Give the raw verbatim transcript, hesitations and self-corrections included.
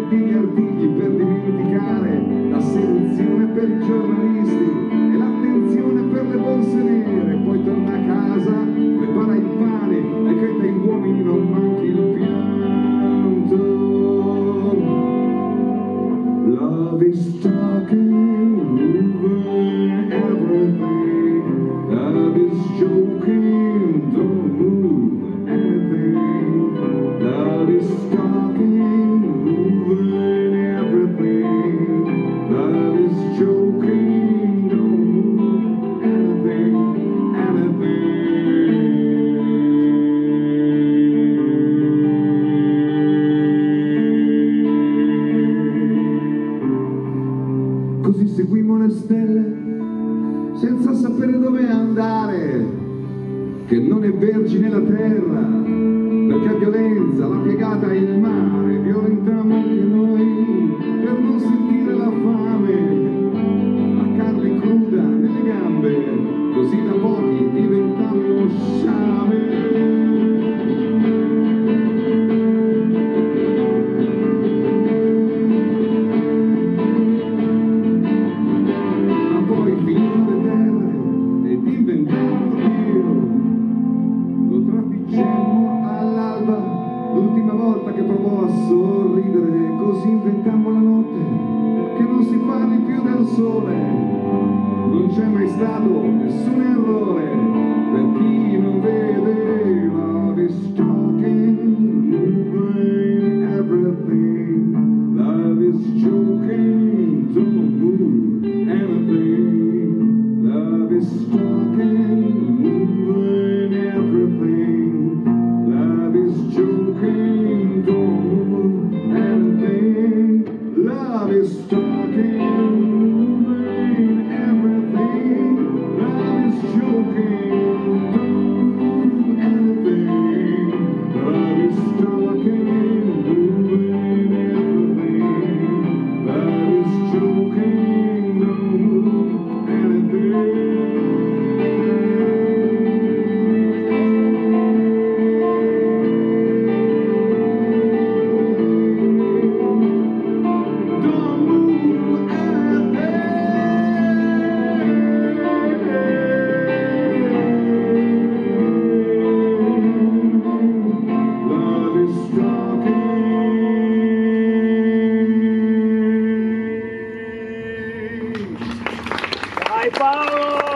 cattivi artigli per dimenticare, la seduzione per i giornalisti e l'attenzione per le borse nere. Poi torna a casa, prepara il pane e che ai uomini non manchi il pianto. Love is talking over everything. Love is joking, don't move anything. Love is talking over everything. Love is joking, don't move anything, anything. Così seguimmo le stelle senza sapere dove andare, che non è vergine la terra, perché violenza l'ha piegata il mare. Violentammo anche noi per non sentire la fame, la carne cruda nelle gambe, così da pochi diventammo sciame. L'ultima volta che provò a sorridere, così inventammo la notte, che non si parli più del sole. Non c'è mai stato nessun errore per chi non vede. Love is talking, moving everything. Love is joking, don't move anything. Love is talking, moving everything. Love is joking, don't move anything. Love is talking, moving everything. Love is joking, don't move anything. Love is talking, moving everything. Love is joking, don't move anything. Dai Paolo!